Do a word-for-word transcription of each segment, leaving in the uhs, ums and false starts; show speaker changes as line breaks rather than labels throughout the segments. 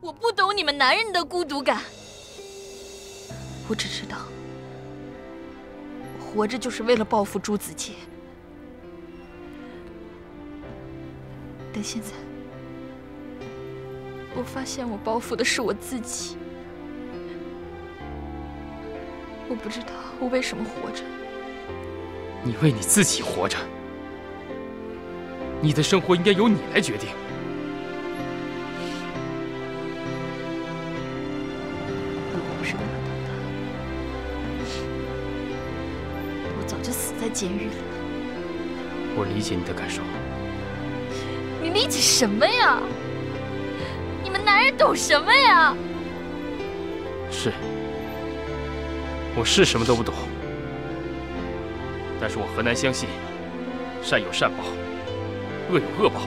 我不懂你们男人的孤独感。我只知道，我活着就是为了报复朱子杰。但现在，我发现我报复的是我自己。我不知道我为什么活着。
你为你自己活着，你的生活应该由你来决定。
在监狱里，
我理解你的感受。
你理解什么呀？你们男人懂什么呀？
是，我是什么都不懂，但是我何难相信，善有善报，恶有恶报。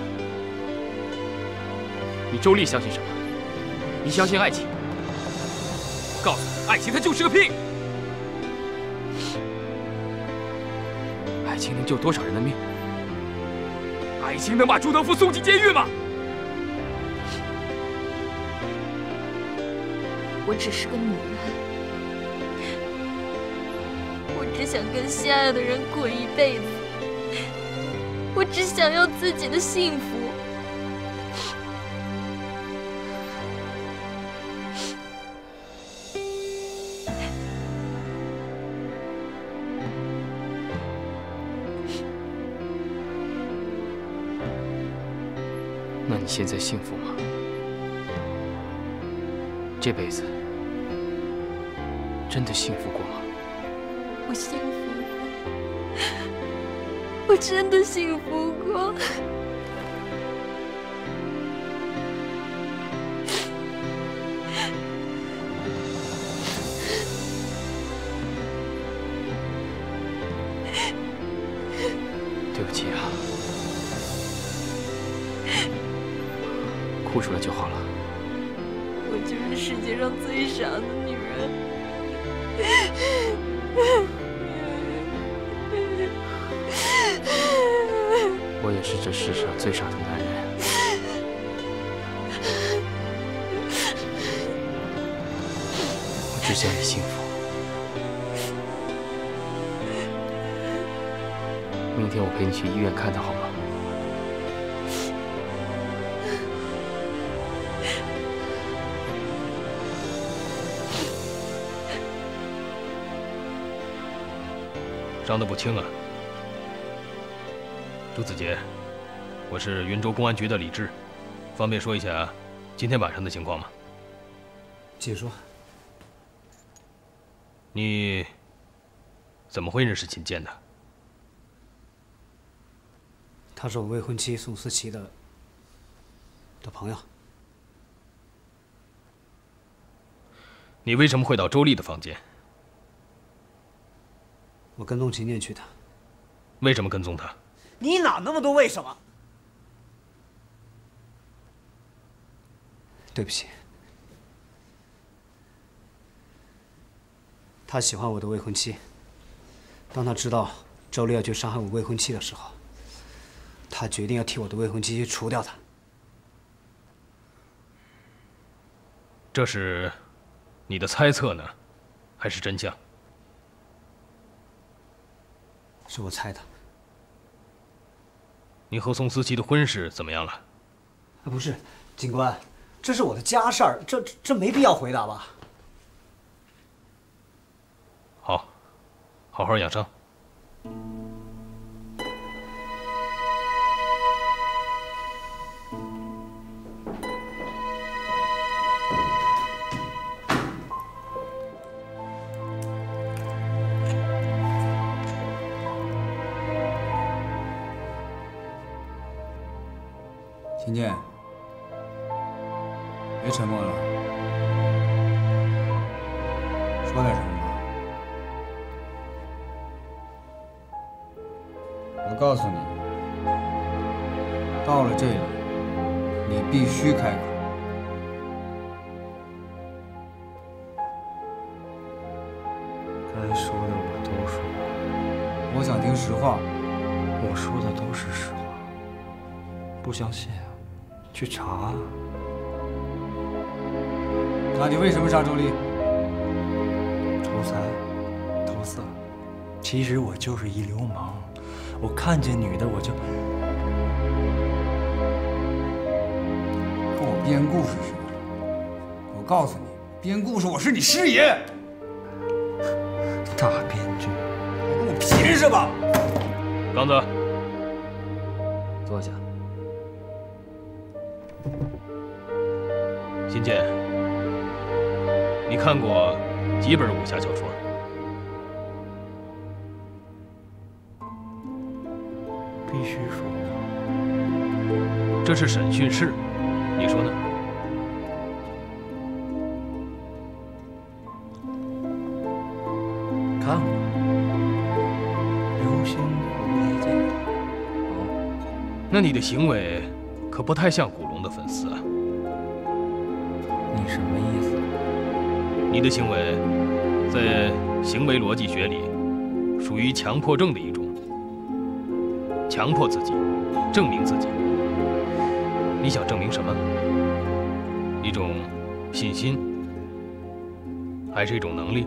你周丽相信什么？你相信爱情？告诉你，爱情它就是个屁！ 爱情能救多少人的命？爱情能把朱德福送进监狱吗？
我只是个女人，我只想跟心爱的人过一辈子，我只想要自己的幸福。
那你现在幸福吗？这辈子真的幸福过吗？
我幸福过，我真的幸福过。
对不起啊。 哭出来就好了。
我就是世界上最傻的女人。
我也是这世上最傻的男人。我只想你幸福。明天我陪你去医院看他，好吗？
伤得不轻啊，朱子杰，我是云州公安局的李志，方便说一下今天晚上的情况吗？
请说。
你怎么会认识秦剑的？
她是我未婚妻宋思琪的的朋友。
你为什么会到周丽的房间？
我跟踪秦剑去的。
为什么跟踪他？
你哪那么多为什么？
对不起。他喜欢我的未婚妻。当他知道周丽要去伤害我未婚妻的时候，他决定要替我的未婚妻除掉他。
这是你的猜测呢，还是真相？
是我猜的。
你和宋思琪的婚事怎么样了？
啊，不是，警官，这是我的家事儿，这这没必要回答吧？
好，好好养伤。
秦剑，别沉默了，说点什么吧。我告诉你，到了这里，你必须开口。
该说的我都说了。
我想听实话。
我说的都是实话。不相信啊？去查啊！
那你为什么杀周丽？
图财，图色。其实我就是一流氓，我看见女的我就……
跟我编故事是吧？我告诉你，编故事我是你师爷。
大编剧，
还跟我贫是吧？
刚子，
坐下。
新建，你看过几本武侠小说？
必须说，
这是审讯室，你说呢？
看过《流星蝴蝶剑》。
那你的行为可不太像古龙的粉丝啊。
你什么意思？
你的行为，在行为逻辑学里，属于强迫症的一种。强迫自己，证明自己。你想证明什么？一种信心，还是一种能力？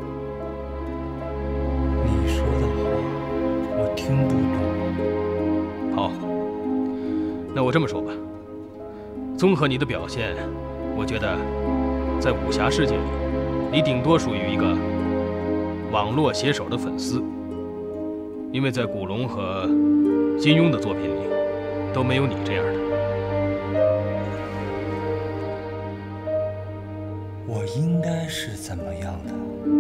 你说的话我听不懂。
好，那我这么说吧，综合你的表现，我觉得，在武侠世界里，你顶多属于一个网络写手的粉丝，因为在古龙和金庸的作品里，都没有你这样的。
我应该是怎么样的？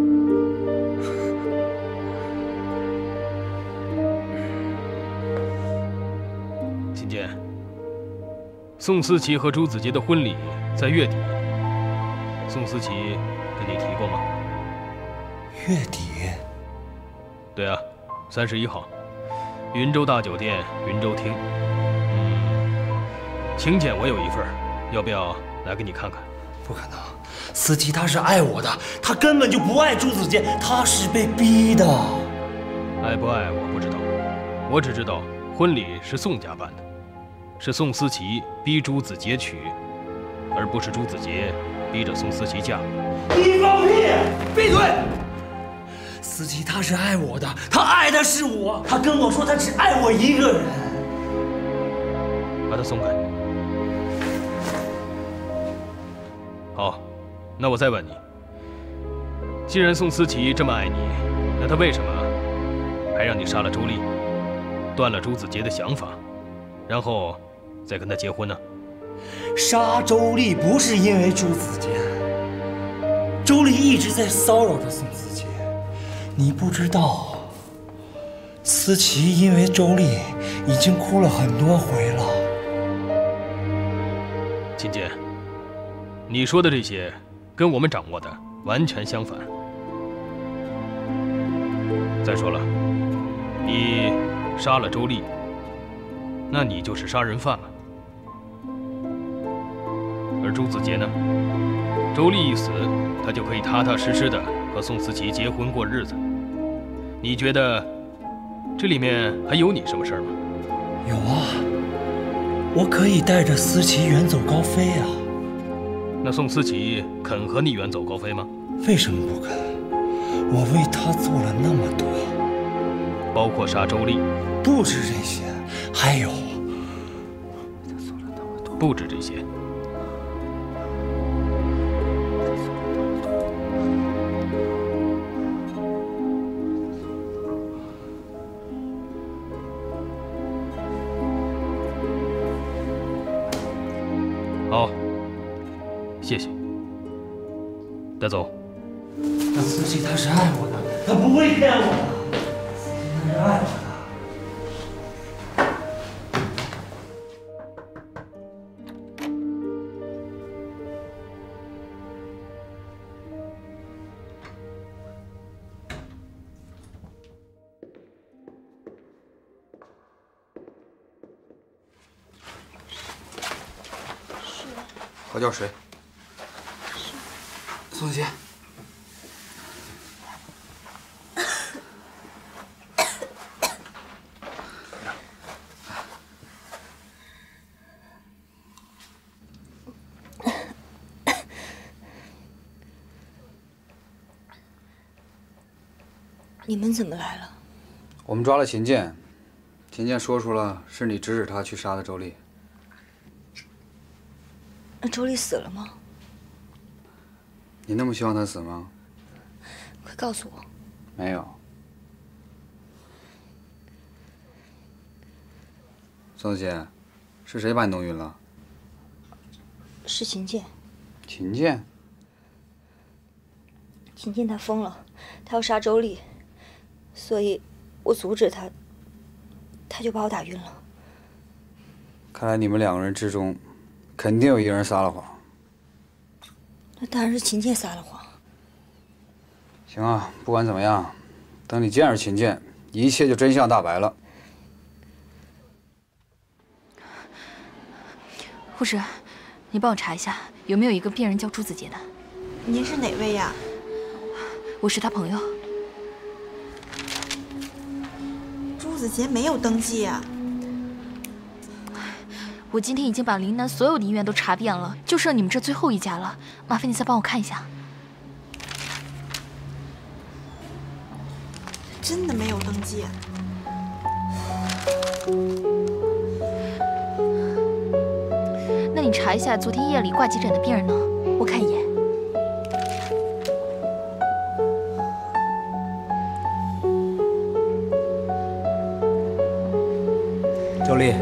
秦剑，宋思琪和朱子杰的婚礼在月底，宋思琪跟你提过吗？
月底？
对啊，三十一号，云州大酒店云州厅。嗯，请柬我有一份，要不要来给你看看？
不可能，思琪他是爱我的，他根本就不爱朱子杰，他是被逼的。
爱不爱我不知道，我只知道婚礼是宋家办的，是宋思琪逼朱子杰娶，而不是朱子杰逼着宋思琪嫁。
你放屁！闭嘴！思琪他是爱我的，他爱的是我，他跟我说他只爱我一个人。
把他松开。好，那我再问你，既然宋思琪这么爱你，那他为什么还让你杀了周丽，断了朱子杰的想法，然后再跟他结婚呢？
杀周丽不是因为朱子杰，周丽一直在骚扰着宋思琪。你不知道，思琪因为周丽已经哭了很多回了。
秦剑，你说的这些跟我们掌握的完全相反。再说了，你杀了周丽，那你就是杀人犯了。而朱子杰呢？周丽一死，他就可以踏踏实实的和宋思琪结婚过日子。你觉得这里面还有你什么事儿吗？
有啊，我可以带着思琪远走高飞啊。
那宋思琪肯和你远走高飞吗？
为什么不肯？我为她做了那么多，
包括杀周丽。
不止这些，还有，
不止这些。好，谢谢。带走。
那思琪她是爱我的，她不会骗我的。思琪她是爱我的。
喝点水。宋姐，
你们怎么来了？
我们抓了秦剑，秦剑说出了是你指使他去杀的周丽。
那周丽死了吗？
你那么希望他死吗？
快告诉我。
没有。宋子杰，是谁把你弄晕了？
是秦剑。
秦剑？
秦剑他疯了，他要杀周丽，所以我阻止他，他就把我打晕了。
看来你们两个人之中，肯定有一个人撒了谎。
那当然是秦剑撒了谎。
行啊，不管怎么样，等你见着秦剑，一切就真相大白了。
护士，你帮我查一下，有没有一个病人叫朱子杰的？
您是哪位呀？
我是他朋友。
朱子杰没有登记啊。
我今天已经把林南所有的医院都查遍了，就剩你们这最后一家了。麻烦你再帮我看一下。
真的没有登记。
那你查一下昨天夜里挂急诊的病人呢？我看一眼。
周丽。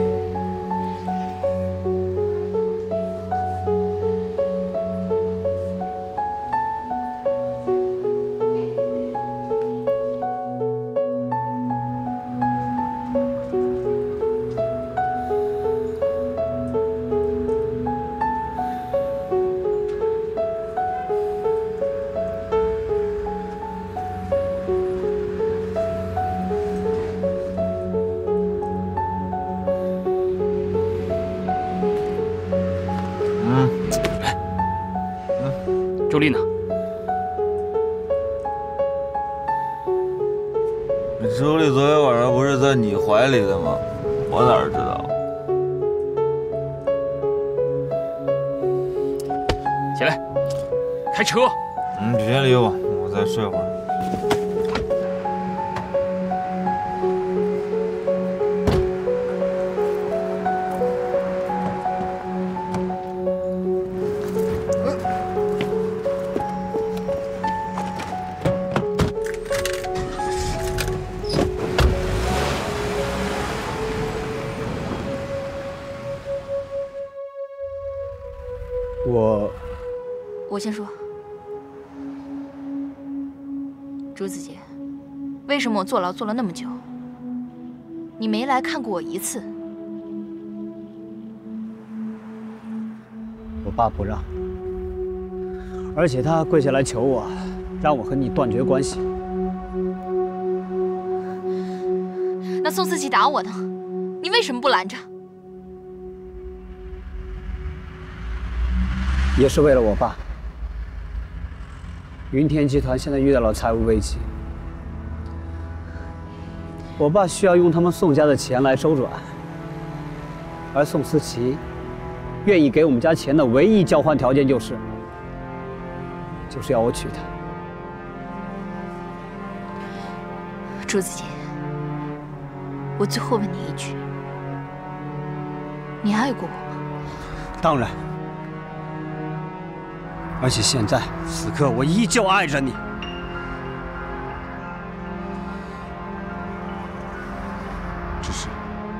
周丽呢？
周丽昨天晚上不是在你怀里的吗？我哪知道？
起来，开车。
嗯，别理我，我再睡会儿。
我，
我先说，朱子杰，为什么我坐牢坐了那么久，你没来看过我一次？
我爸不让，而且他跪下来求我，让我和你断绝关系。
那宋思琪打我呢，你为什么不拦着？
也是为了我爸。云田集团现在遇到了财务危机，我爸需要用他们宋家的钱来周转，而宋思琪愿意给我们家钱的唯一交换条件就是，就是要我娶她。
朱子杰，我最后问你一句，你爱过我吗？
当然。而且现在此刻，我依旧爱着你。只是，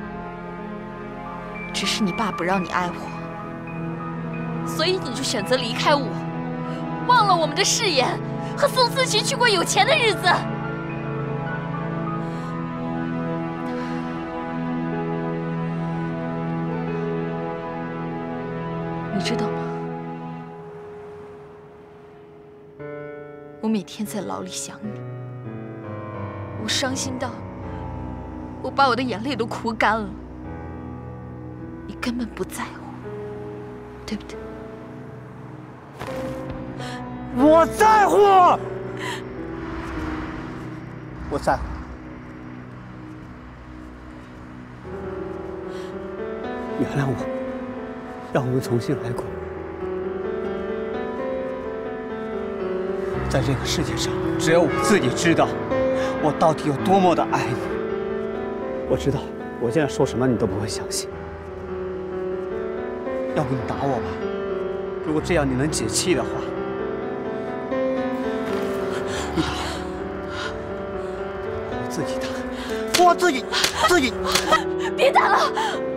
只是你爸不让你爱我，所以你就选择离开我，忘了我们的誓言，和宋思琪去过有钱的日子。你知道吗？我每天在牢里想你，我伤心到我把我的眼泪都哭干了。你根本不在乎，对不对？
我在乎，我在乎。原谅我，让我们重新来过。在这个世界上，只有我自己知道， 我到底有多么的爱你。我知道，我现在说什么你都不会相信。要不你打我吧，如果这样你能解气的话，你打，我自己打，我自己自己。
别打了！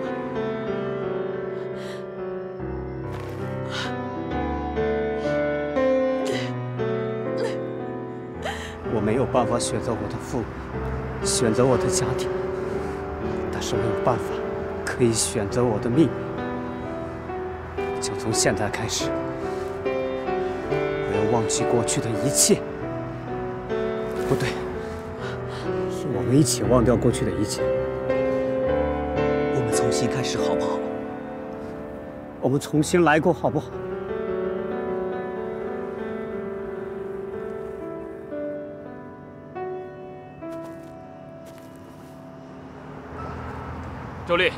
我没有办法选择我的父母，选择我的家庭，但是我有办法可以选择我的命运。就从现在开始，我要忘记过去的一切。不对，是我们一起忘掉过去的一切。
我们重新开始好不好？
我们重新来过好不好？
周丽，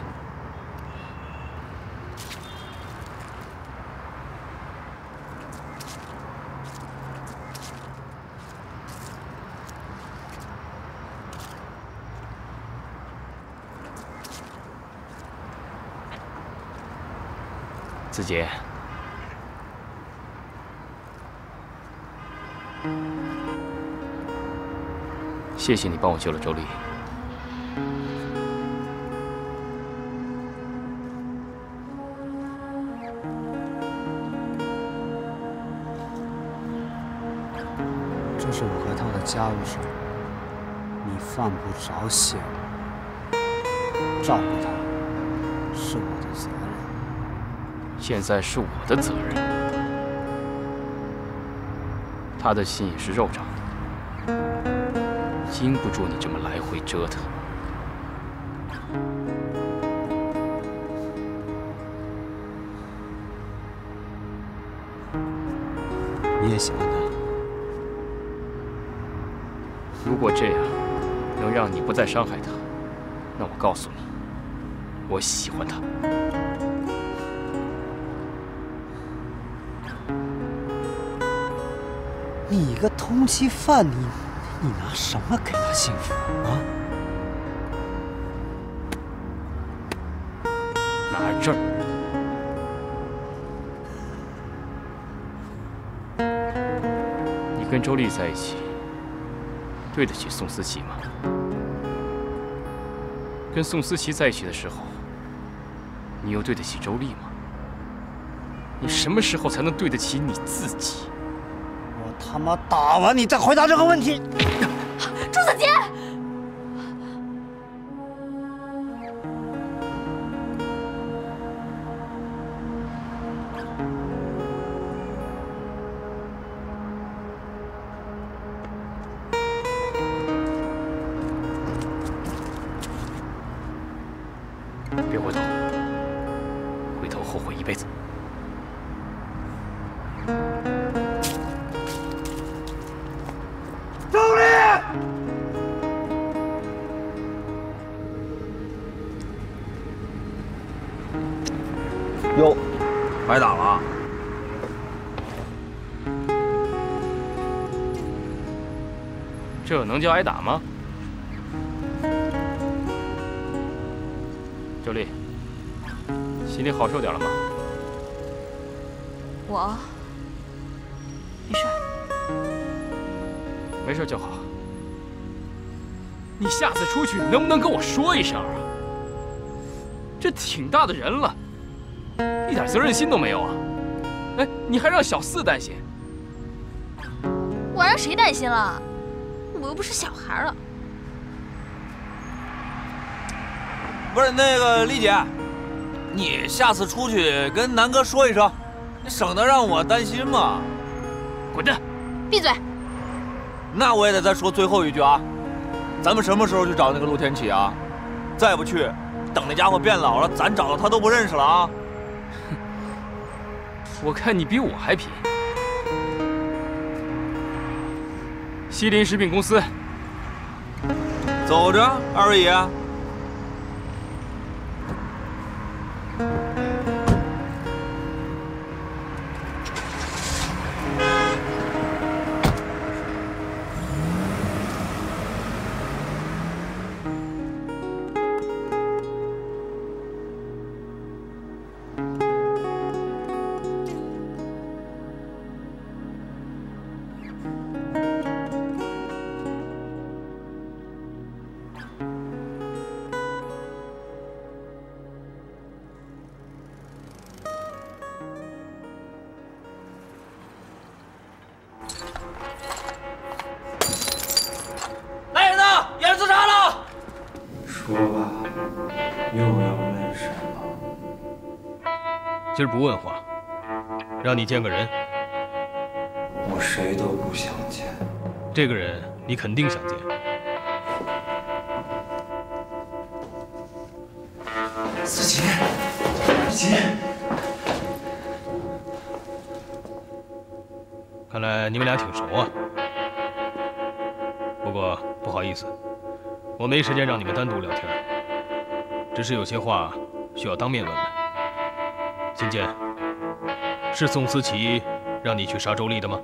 子杰，谢谢你帮我救了周丽。
这是我和他的家务事，你犯不着谢我。照顾他是我的责任。
现在是我的责任。他的心也是肉长的，经不住你这么来回折腾。
你也喜欢他？
如果这样能让你不再伤害他，那我告诉你，我喜欢他。
你一个通缉犯，你你拿什么给他幸福啊？
拿证儿。你跟周丽在一起，对得起宋思琪吗？跟宋思琪在一起的时候，你又对得起周丽吗？你什么时候才能对得起你自己？
我他妈打完你再回答这个问题！
朱子杰，
别回头，回头后悔一辈子。
周丽，
哟，挨打了。
这能叫挨打吗？周丽，心里好受点了吗？
我没事，
没事就好。你下次出去能不能跟我说一声啊？这挺大的人了，一点责任心都没有啊！哎，你还让小四担心？
我让谁担心了？我又不是小孩了。
不是那个丽姐，你下次出去跟南哥说一声，你省得让我担心嘛。
滚蛋！
闭嘴！
那我也得再说最后一句啊，咱们什么时候去找那个陆天启啊？再不去，等那家伙变老了，咱找到他都不认识了啊！
我看你比我还贫。西林食品公司，
走着，二位爷。 来人呐，有人自杀了！
说吧，又要问什么？
今儿不问话，让你见个人。
我谁都不想见。
这个人你肯定想见。
思琪，思琪，
看来你们俩挺熟啊。不过不好意思，我没时间让你们单独聊天，只是有些话需要当面问问。秦剑，是宋思琪让你去杀周丽的吗？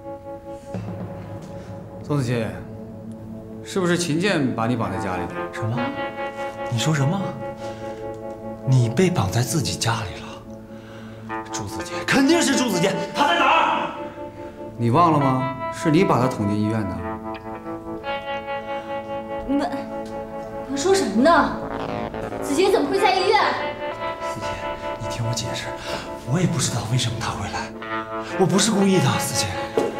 宋子琪，是不是秦剑把你绑在家里的？
什么？你说什么？你被绑在自己家里了？朱子杰，肯定是朱子杰，他在哪儿？
你忘了吗？是你把他捅进医院的。
你们，你们说什么呢？子杰怎么会在医院？
思杰，你听我解释，我也不知道为什么他会来，我不是故意的，思杰。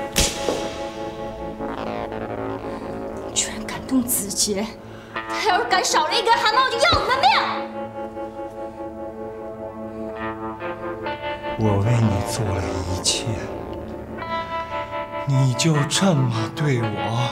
你居然敢动子杰，他要是敢少了一根汗毛，我就要你的命！
我为你做了一切，你就这么对我？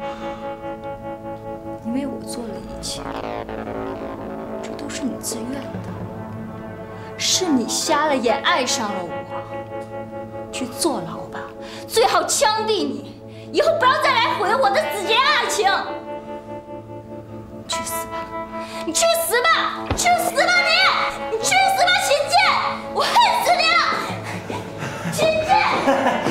你为我做了一切，这都是你自愿的，是你瞎了眼爱上了我。去坐牢吧，最好枪毙你，以后不要再来毁了我的子杰爱情。你去死吧！你去死吧！去死吧你！你去死吧，秦剑！我恨死你了，秦剑！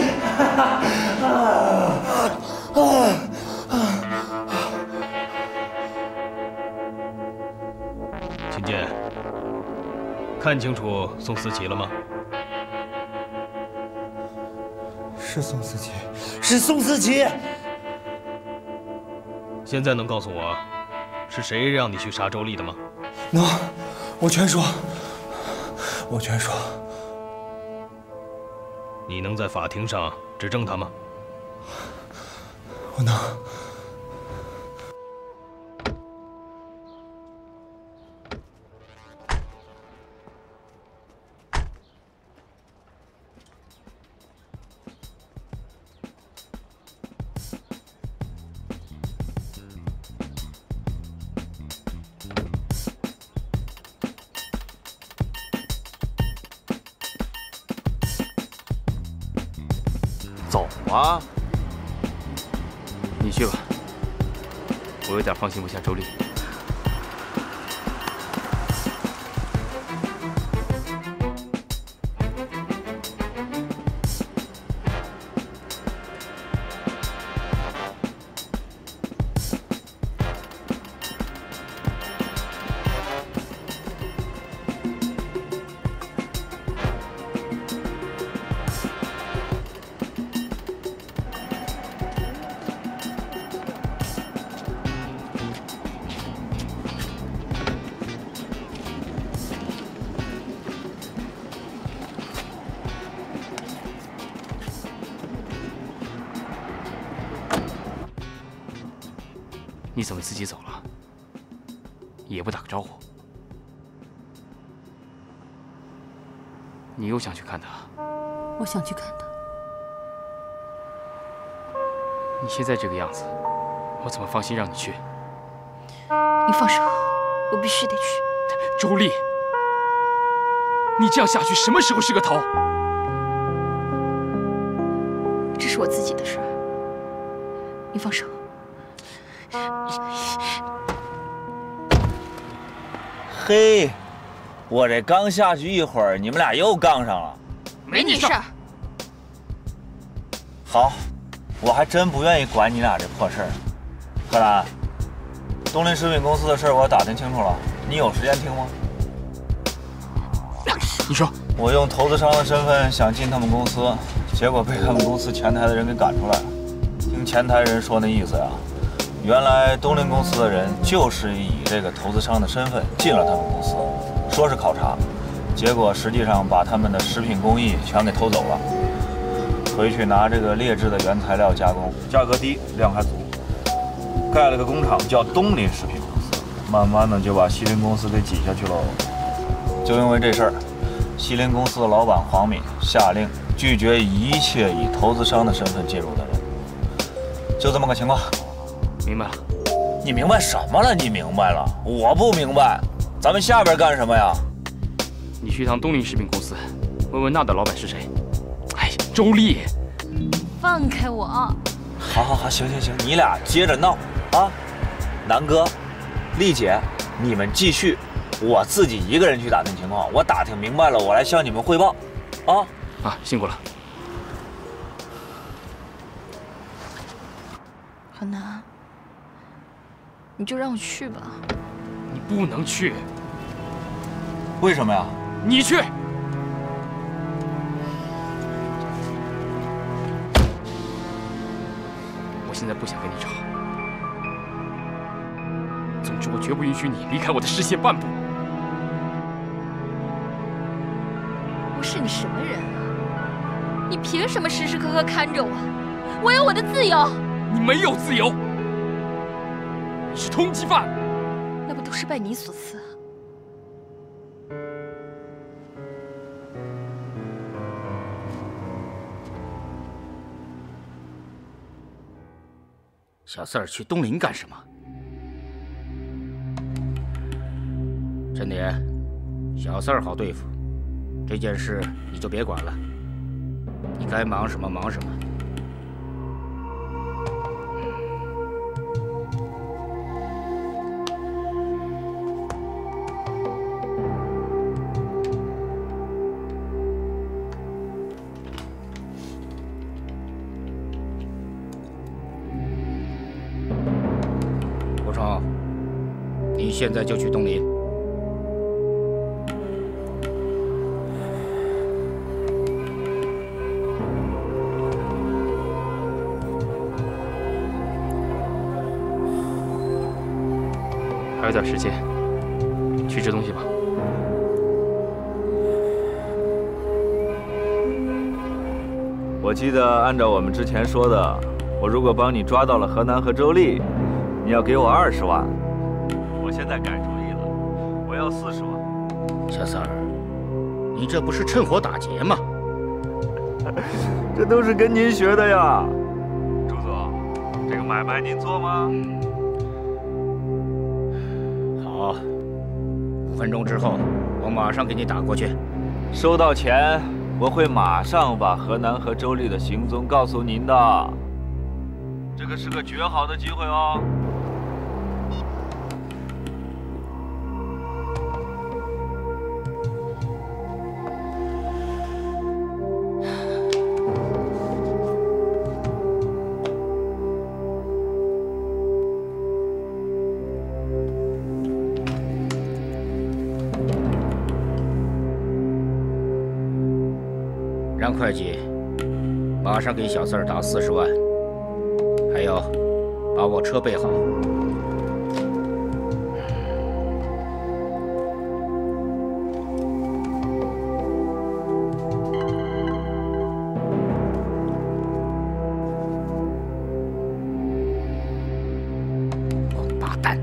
秦剑，看清楚宋思琪了吗？
是宋思琪，是宋思琪。
现在能告诉我，是谁让你去杀周丽的吗？
能，我全说，我全说。
你能在法庭上指证他吗？
我能。
走啊！
你去吧，我有点放心不下周丽。你怎么自己走了？也不打个招呼？你又想去看他？
我想去看他。
你现在这个样子，我怎么放心让你去？
你放手，我必须得去。
周丽，你这样下去，什么时候是个头？
这是我自己的事儿，你放手。
嘿，我这刚下去一会儿，你们俩又杠上了。
没你事儿。
好，我还真不愿意管你俩这破事儿。柯南，东林食品公司的事儿我打听清楚了，你有时间听吗？
你说，
我用投资商的身份想进他们公司，结果被他们公司前台的人给赶出来了。听前台人说那意思呀，原来东林公司的人就是以这个投资商的身份进了他们公司，说是考察，结果实际上把他们的食品工艺全给偷走了，回去拿这个劣质的原材料加工，价格低，量还足，盖了个工厂叫东林食品公司，慢慢的就把西林公司给挤下去喽。就因为这事儿，西林公司的老板黄敏下令拒绝一切以投资商的身份进入的人，就这么个情况。
明白了。
你明白什么了？你明白了？我不明白。咱们下边干什么呀？
你去趟东林食品公司，问问那的老板是谁。哎，周丽，
放开我！
好好好，行行行，你俩接着闹啊！南哥、丽姐，你们继续。我自己一个人去打听情况，我打听明白了，我来向你们汇报，啊
啊，辛苦了。
何南，你就让我去吧。
你不能去。
为什么呀？
你去。我现在不想跟你吵。总之，我绝不允许你离开我的视线半步。
我是你什么人啊？你凭什么时时刻刻看着我？我有我的自由。
你没有自由，你是通缉犯。
那不都是拜你所赐？
小四儿去东林干什么？陈典，小四儿好对付。这件事你就别管了，你该忙什么忙什么。国成，你现在就去东林。
还有点时间，去吃东西吧。
我记得按照我们之前说的，我如果帮你抓到了何南和周丽，你要给我二十万。我现在改主意了，我要四十万。
小四儿，你这不是趁火打劫吗？
这都是跟您学的呀，朱总，这个买卖您做吗？
好，五分钟之后，我马上给你打过去。
收到钱，我会马上把何南和周丽的行踪告诉您的。这个是个绝好的机会哦。
让会计马上给小四儿打四十万，还有，把我车备好。王八蛋！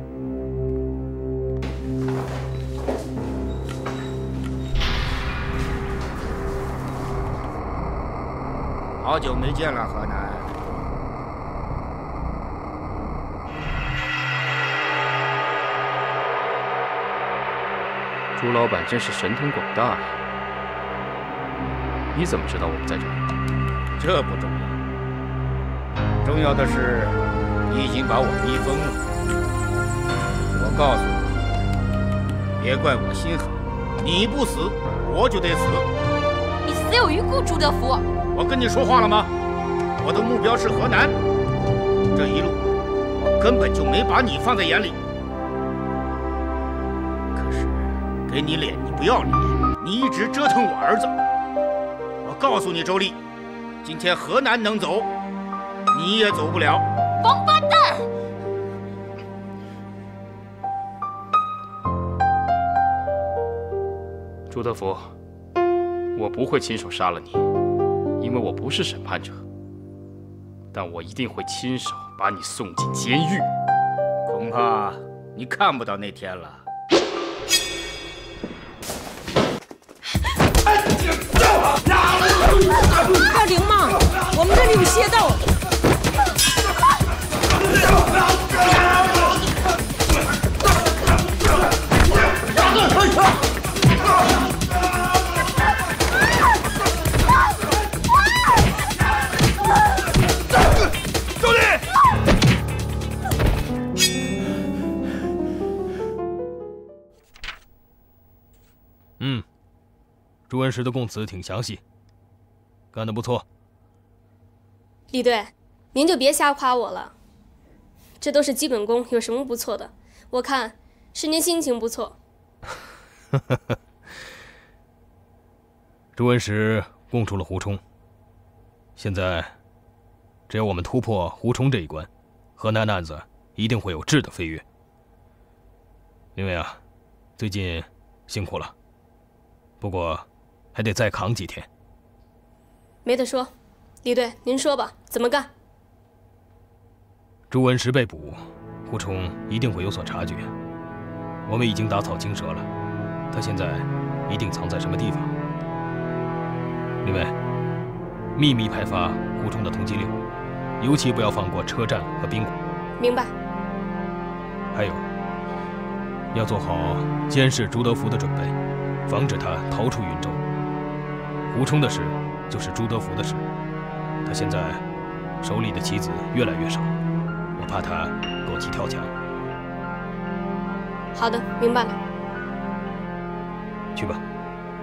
好久没见了，河南。
朱老板真是神通广大呀！你怎么知道我们在这儿？
这不重要，重要的是你已经把我逼疯了。我告诉你，别怪我心狠，你不死，我就得死。
你死有余辜，朱德福。
我跟你说话了吗？我的目标是河南，这一路我根本就没把你放在眼里。可是给你脸你不要脸， 你一直折腾我儿子。我告诉你，周丽，今天河南能走，你也走不了。
王八蛋！
朱德福，我不会亲手杀了你，因为我不是审判者。但我一定会亲手把你送进监狱。
恐怕你看不到那天了。
大流氓，我们这里有械斗。
周丽，嗯，朱文石的供词挺详细，干得不错。
李队，您就别瞎夸我了，这都是基本功，有什么不错的？我看是您心情不错。
朱文石供出了胡冲，现在只要我们突破胡冲这一关，河南案子一定会有质的飞跃。林伟啊，最近辛苦了，不过还得再扛几天。
没得说，李队，您说吧，怎么干？
朱文石被捕，胡冲一定会有所察觉。我们已经打草惊蛇了，他现在一定藏在什么地方。林伟，秘密派发胡冲的通缉令，尤其不要放过车站和宾馆。
明白。
还有，要做好监视朱德福的准备，防止他逃出云州。胡冲的事就是朱德福的事，他现在手里的棋子越来越少，我怕他狗急跳墙。
好的，明白了。
去吧。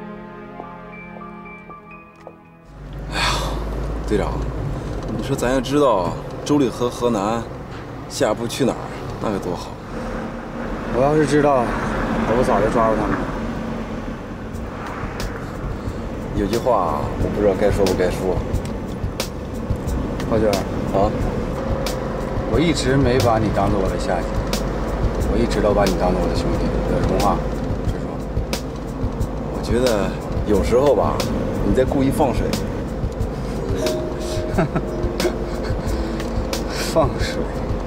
队长，你说咱要知道周丽和河南下一步去哪儿，那该多好！
我要是知道，我早就抓住他们了。
有句话我不知道该说不该说。
浩娟
啊，
我一直没把你当做我的下级，我一直都把你当做我的兄弟。有什么话直说。
我觉得有时候吧，你在故意放水。
放水，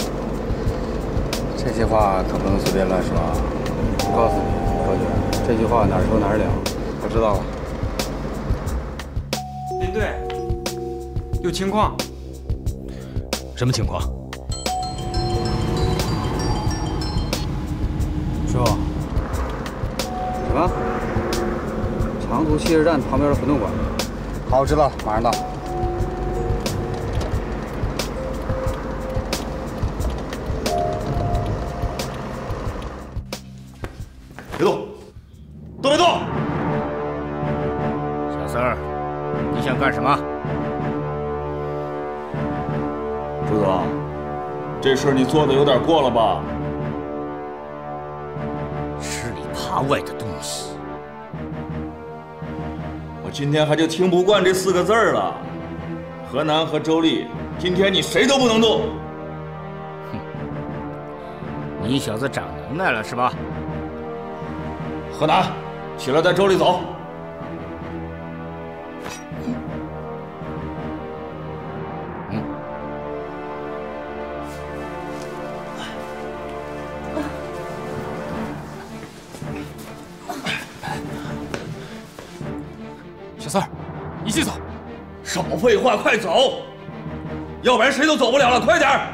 这些话可不能随便乱说啊！我告诉你，高军，这句话哪儿说哪儿了。
我知道了。
林队，有情况。
什么情况？
说。什么？长途汽车站旁边的馄饨馆。好，我知道了，马上到。
别动，都别动！
小三儿，你想干什么？
朱总，这事你做的有点过了吧？
吃里扒外的东西，
我今天还就听不惯这四个字儿了。河南和周丽，今天你谁都不能动。
哼，你小子长能耐了是吧？
河南，起来带周丽走。
嗯。
小三儿，一起走。
少废话，快走！要不然谁都走不了了，快点儿！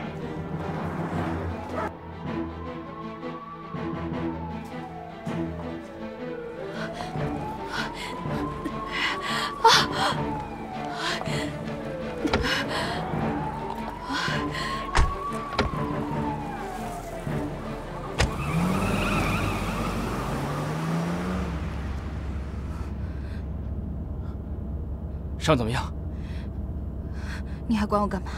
伤怎么样？
你还管我干嘛？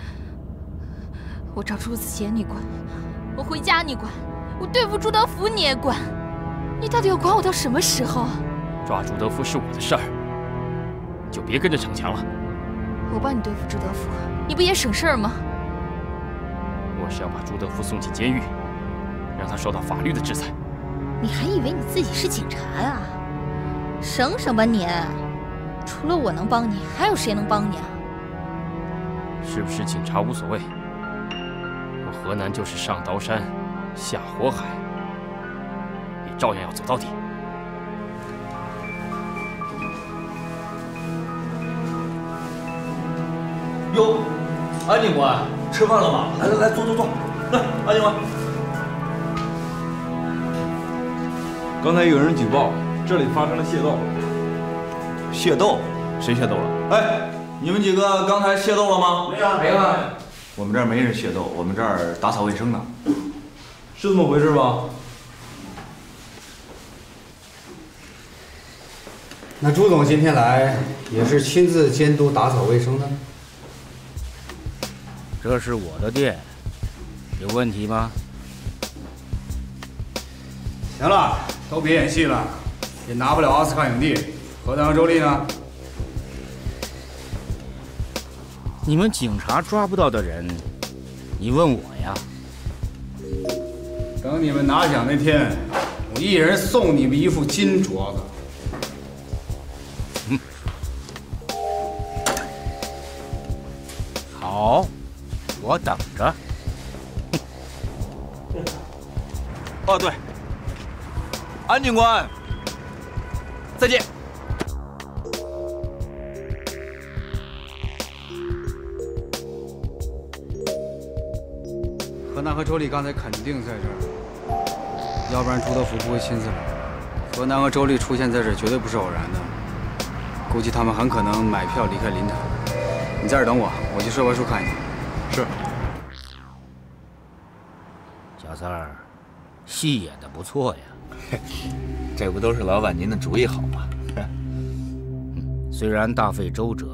我找朱子杰你管，我回家你管，我对付朱德福你也管，你到底要管我到什么时候啊？
抓朱德福是我的事儿，就别跟着逞强了。
我帮你对付朱德福，你不也省事儿吗？
我是要把朱德福送进监狱，让他受到法律的制裁。
你还以为你自己是警察呀？省省吧你！除了我能帮你，还有谁能帮你啊？
是不是警察无所谓，我河南就是上刀山，下火海，也照样要走到底。
哟，安警官，吃饭了吗？来来来，坐坐坐。来，安警官。
刚才有人举报，这里发生了械斗。
械斗？谁械斗了？哎，你们几个刚才械斗了吗？
没有，没有。
我们这儿没人械斗，我们这儿打扫卫生呢。
是这么回事吧？
那朱总今天来也是亲自监督打扫卫生的？
这是我的店，有问题吗？
行了，都别演戏了，也拿不了奥斯卡影帝。何南和周丽呢？
你们警察抓不到的人，你问我呀？
等你们拿奖那天，我一人送你们一副金镯子。
嗯，好，我等着。
哦，对，安警官，再见。
何南和周丽刚才肯定在这儿，要不然朱德福不会亲自来。何南和周丽出现在这儿绝对不是偶然的，估计他们很可能买票离开临台。你在这儿等我，我去售票处看一眼。是。
小三儿，戏演得不错呀。
这不都是老板您的主意好吗？
虽然大费周折，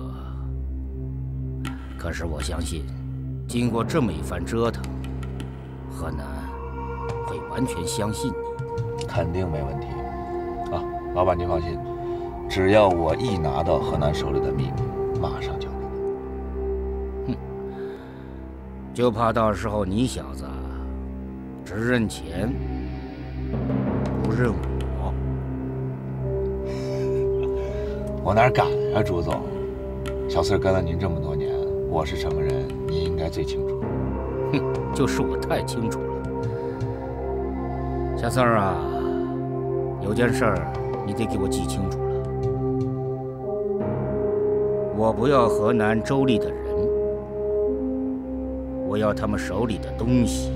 可是我相信，经过这么一番折腾，河南会完全相信你。
肯定没问题。啊，老板您放心，只要我一拿到河南手里的秘密，马上交给
你。哼，就怕到时候你小子只认钱，不认我。
我哪敢啊，朱总！小四跟了您这么多年，我是什么人，您应该最清楚。
哼，就是我太清楚了。小四儿啊，有件事儿你得给我记清楚了。我不要河南周丽的人，我要他们手里的东西。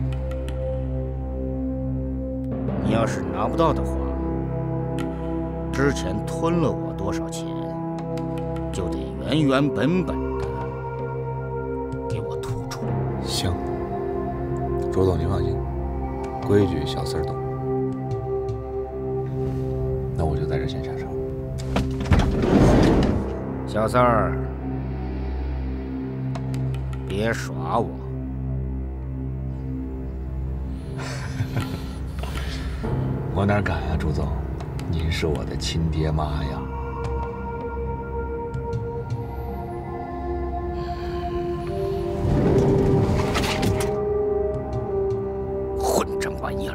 你要是拿不到的话，之前吞了我多少钱，就得原原本本的给我吐出来。
行，周总您放心，规矩小四儿懂。那我就在这先下车。
小三儿，别耍我！
我哪敢啊，朱总，您是我的亲爹妈呀！
混账玩意儿！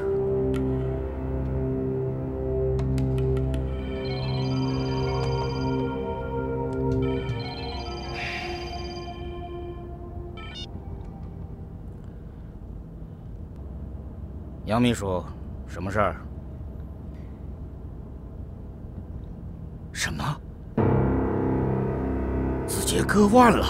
杨秘书，什么事儿？什么？子杰割腕了？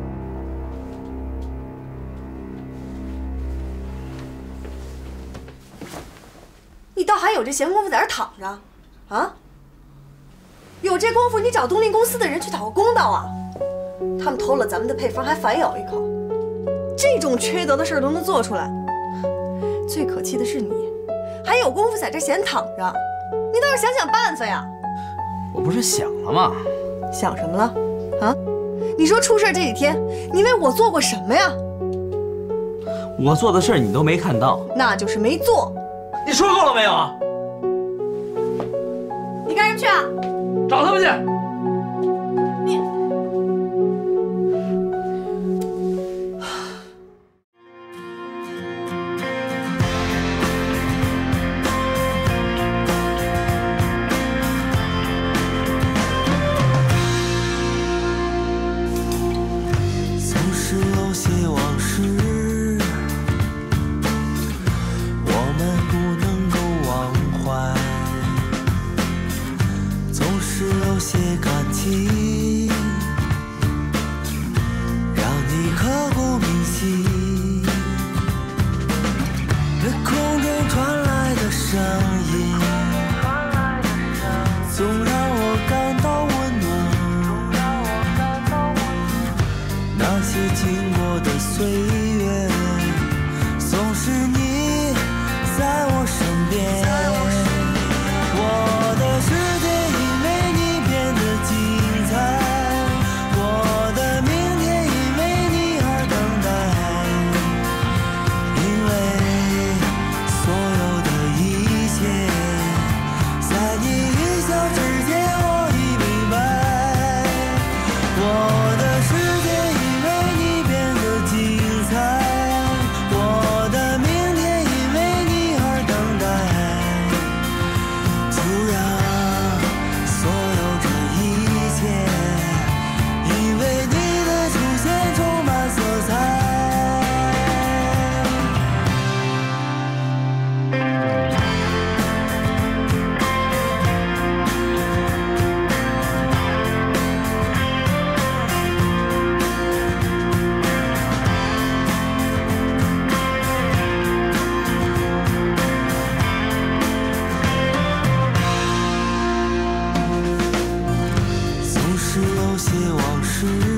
你倒还有这闲工夫在这躺着，啊？有这功夫你找东林公司的人去讨个公道啊！他们偷了咱们的配方还反咬一口，这种缺德的事都能做出来。最可气的是你，还有功夫在这闲躺着，你倒是想想办法呀！
我不是想了吗？
想什么了？啊？你说出事这几天，你为我做过什么呀？
我做的事你都没看到，
那就是没做。
你说够了没有啊？
你干什人去啊？
找他们去。
你。
有些往事。